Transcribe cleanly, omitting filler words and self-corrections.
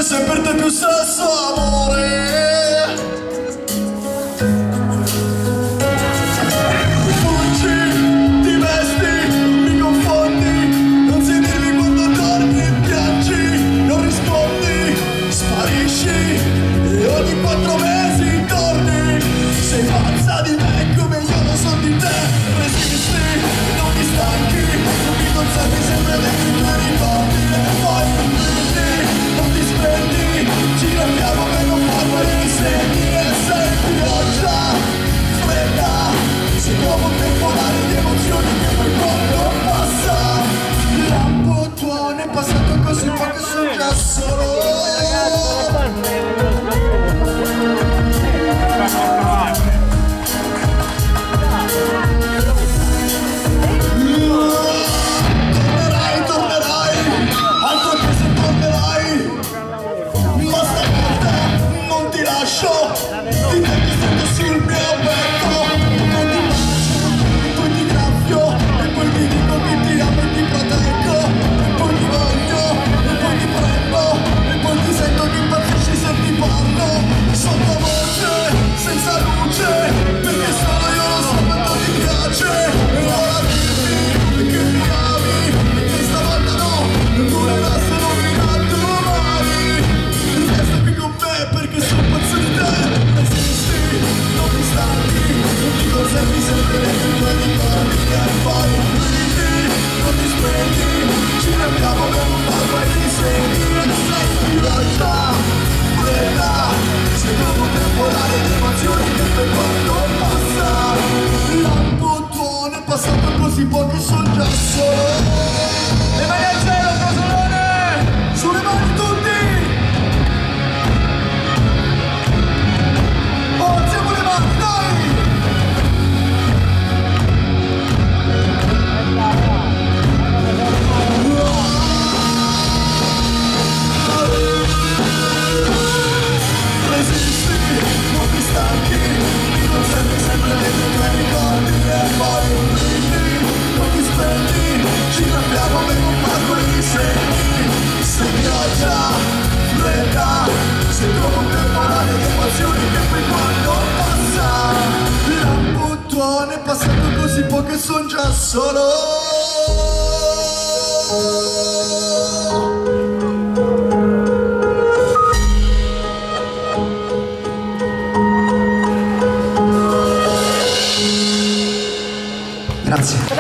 se per te più sesso amore. Fuggi, ti vesti, mi confondi, non sai dirmi quando dormi, piangi, non rispondi, sparisci e ogni 4 mesi torni. Sei pazza di me come io lo so di te, resisti, non mi stanchi, non mi conservi sempre dentro i tuoi ricordi e poi non ti spendi, ci giochiamo per non far guarire i segni e sei pioggia fredda, sei come un temporale di emozioni che poi quando passa, lampo tuono è passato così poco sono già solo. Ti metti sotto sul mio petto, poi ti bacio, poi ti graffio, e poi ti dico che ti amo e ti proteggo, e poi ti voglio, e poi ti prendo, e poi ti sento che impazzisci se ti parlo, sottovoce, senza luce, perché solo io lo so quanto ti piace, e ora dimmi che mi ami, e che stavolta no, non durerà se non mi dà domani, resta qui con me perché sono pazzo di te. Non mi stanchi, non ti conservi sempre dentro i tuoi ricordi e poi non ti spegni, ci cambiamo per non far guarire i segni e sei pioggia fredda, sei come un temporale di emozioni che poi quando passa, lampo tuono è passato così poco sono già solo. Le mani al cielo, Casolone! Sulle mani tutti! Sei come un temporale di emozioni che poi quando passa, lampo tuono è passato così poco e son già solo. Grazie.